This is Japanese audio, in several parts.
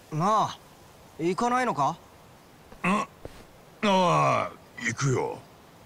なあ、行かないのか？ ああ、行くよ。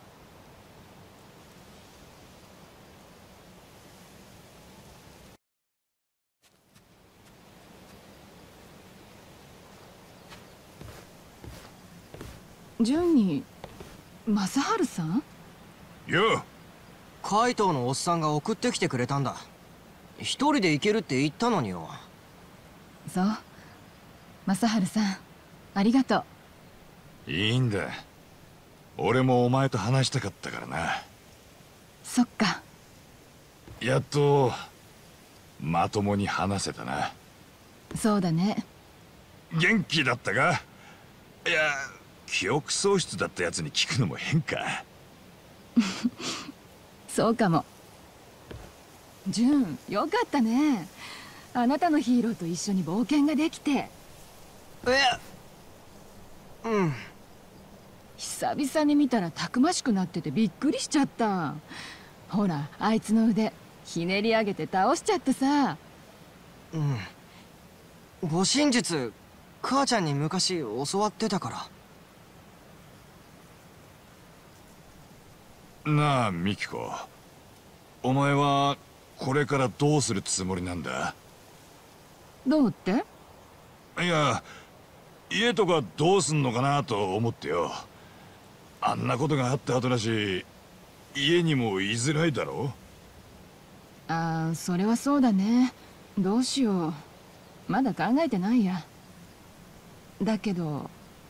順に正治さん？ よ。 海藤のおっさんが送ってきてくれたんだ。一人で行けるって言ったのによ。 そう、正治さん、ありがとう。 いいんだ。俺もお前と話したかったからな。 そっか。 やっとまともに話せたな。 そうだね。 元気だったか？いや、記憶喪失だったやつに聞くのも変か。 そうかも。純、よかったね。あなたのヒーローと一緒に冒険ができて。 うん。 久々に見たらたくましくなっててびっくりしちゃった。ほら、あいつの腕ひねり上げて倒しちゃってさ。 うん。護身術、母ちゃんに昔教わってたから。 なあ、ミキコ。お前はこれからどうするつもりなんだ？ どうって？ いや、家とかどうすんのかなと思ってよ。あんなことがあった後だし、家にも居づらいだろ？ ああ、それはそうだね。どうしよう。まだ考えてないや。だけど。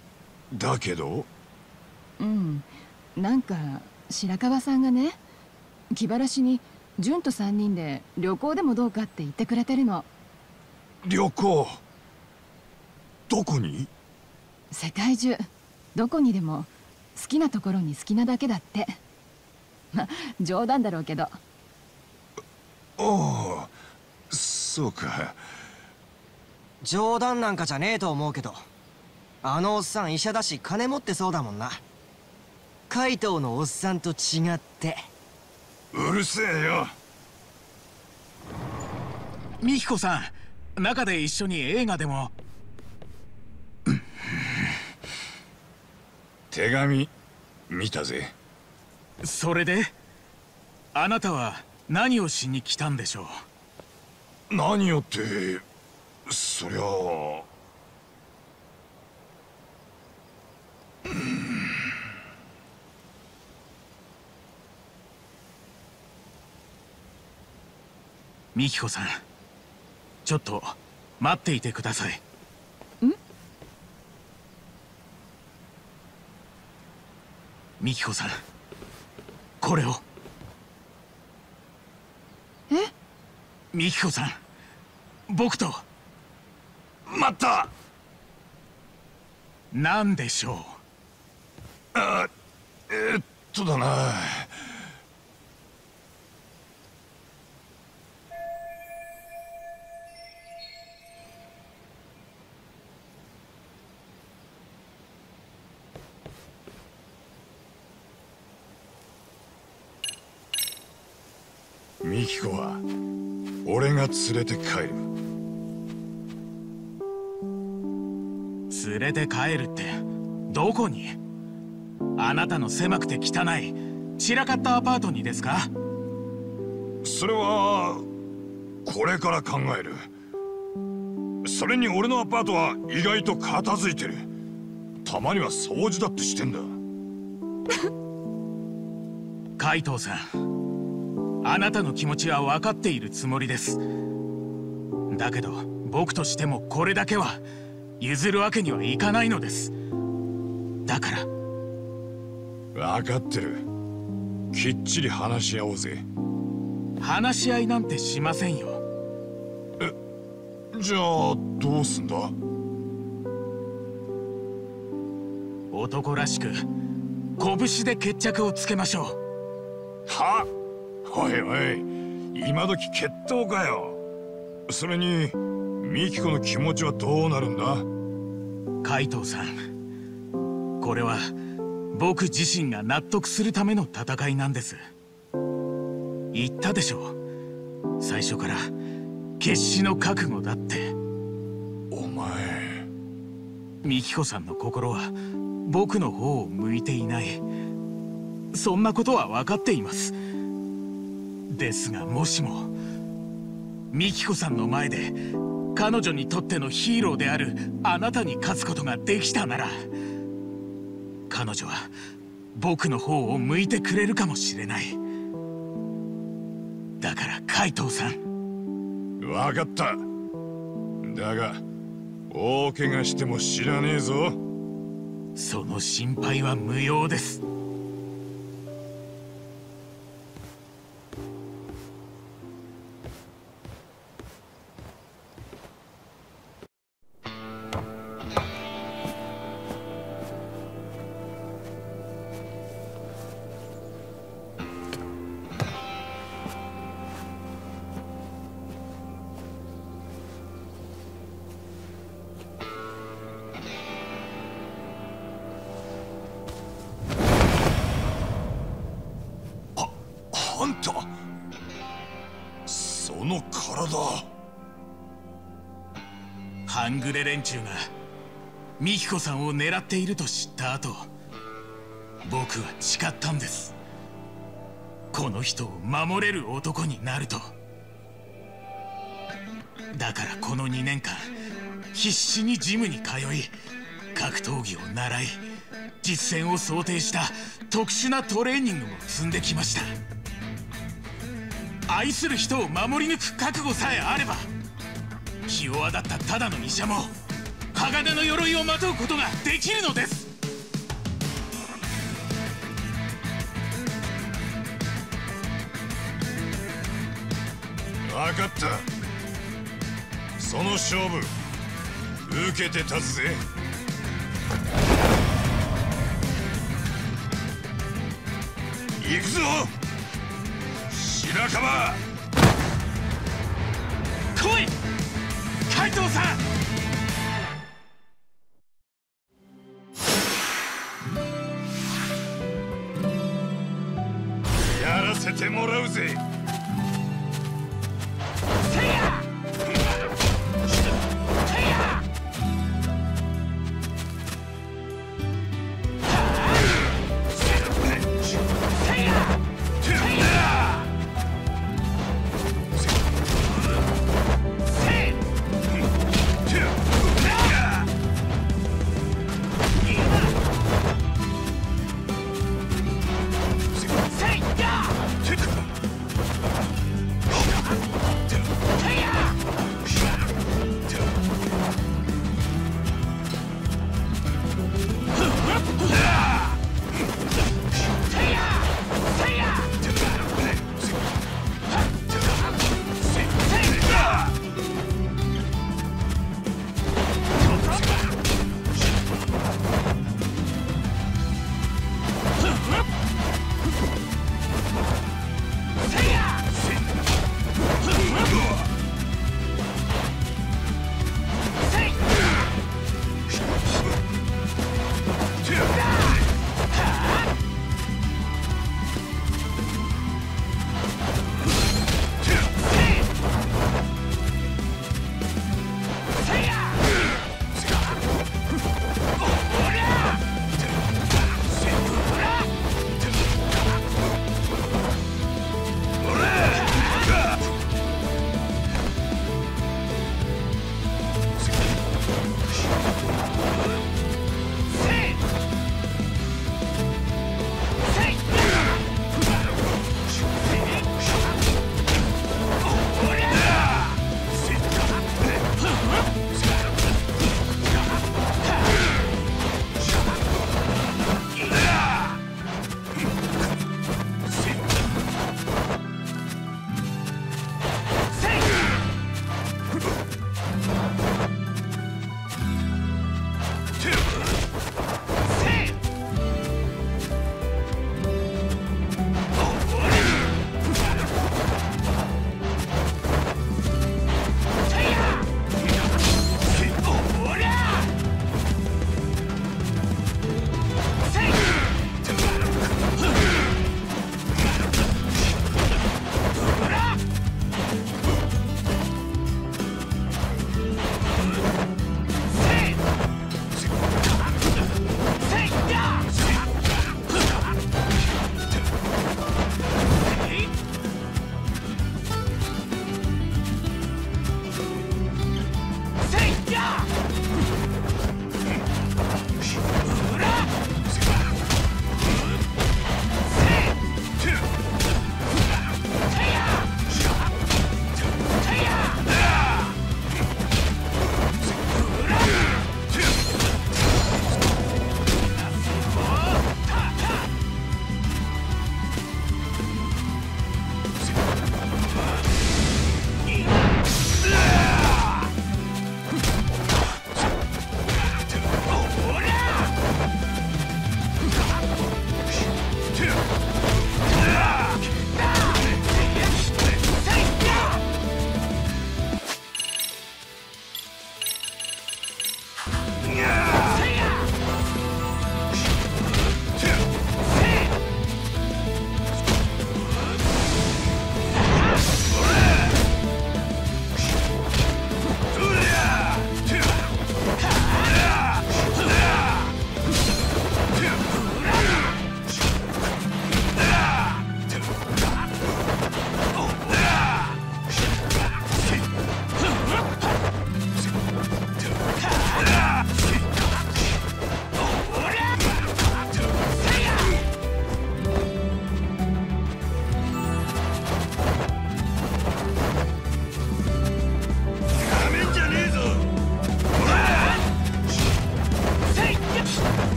うん。なんか白川さんがね、気晴らしに純と3人で旅行でもどうかって言ってくれてるの。 旅行？どこに？ 世界中どこにでも好きなところに好きなだけだって。ま、冗談だろうけど。 ああ、そうか。 冗談なんかじゃねえと思うけど、あのおっさん医者だし金持ってそうだもんな。海藤のおっさんと違って。 うるせえよ。 ミキコさん、中で一緒に映画でも。 手紙見たぜ。 それであなたは何をしに来たんでしょう？何をって、そりゃあ。 ミキコさん、ちょっと待っていてください。 ん？ ミキコさん、これを。 え？ ミキコさん、僕と。 待った。 何でしょう？ あ、だな。ミキコは俺が連れて帰る。 連れて帰るってどこに？あなたの狭くて汚い散らかったアパートにですか？ それはこれから考える。それに俺のアパートは意外と片付いてる。たまには掃除だってしてんだ。 海藤さん、あなたの気持ちは分かっているつもりです。だけど僕としてもこれだけは譲るわけにはいかないのです。だから。 分かってる。きっちり話し合おうぜ。 話し合いなんてしませんよ。 じゃあどうすんだ？ 男らしく拳で決着をつけましょう。は？おいおい、今時決闘かよ。それにミキコの気持ちはどうなるんだ？ 海藤さん、これは僕自身が納得するための戦いなんです。言ったでしょう、最初から決死の覚悟だって。 お前美紀子さんの心は僕の方を向いていない。そんなことは分かっています。ですがもしも美紀子さんの前で彼女にとってのヒーローであるあなたに勝つことができたなら、彼女は僕の方を向いてくれるかもしれない。だから海藤さん。 分かった。だが大怪我しても知らねえぞ。 その心配は無用です。 あんた、その体。 半グレ連中が美紀子さんを狙っていると知った後、僕は誓ったんです。この人を守れる男になると。だからこの2年間必死にジムに通い、格闘技を習い、実戦を想定した特殊なトレーニングも積んできました。愛する人を守り抜く覚悟さえあれば、気弱だったただの医者も鋼の鎧をまとうことができるのです。 分かった。その勝負受けて立つぜ。行くぞ白樺。 来い海藤さん。 やらせてもらうぜ。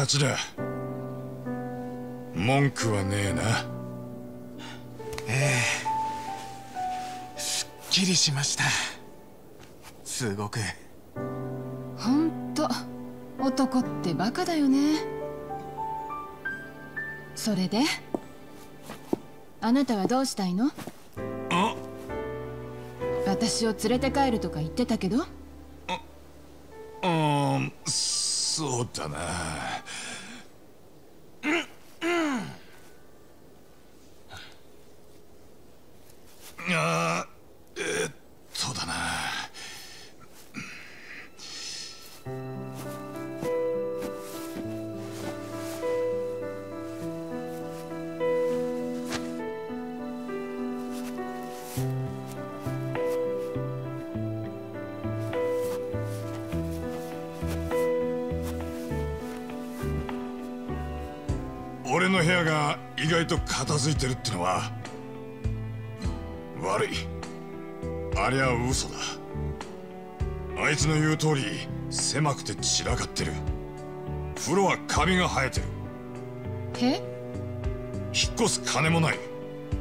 ちだ。文句はねえな。 すっきりしました。すごく。 ほんと男ってバカだよね。それであなたはどうしたいの？ あ、 私を連れて帰るとか言ってたけど。 そうだな。だな。俺の部屋が意外と片付いてるってのは悪い。ありゃ嘘だ。あいつの言う通り狭くて散らかってる。風呂はカビが生えてる。 へ？ 引っ越す金もない。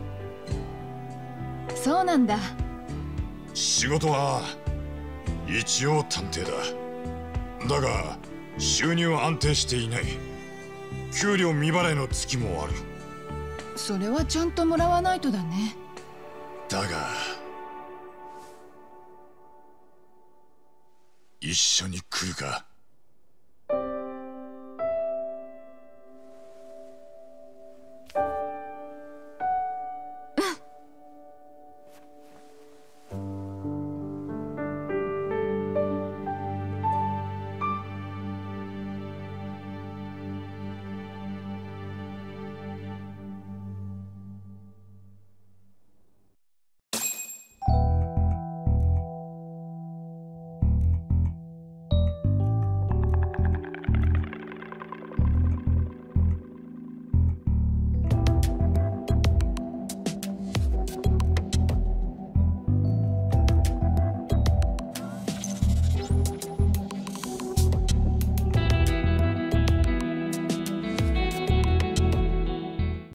そうなんだ。 仕事は一応探偵だ。だが収入は安定していない。給料未払いの月もある。 それはちゃんともらわないとだね。 だが一緒に来るか？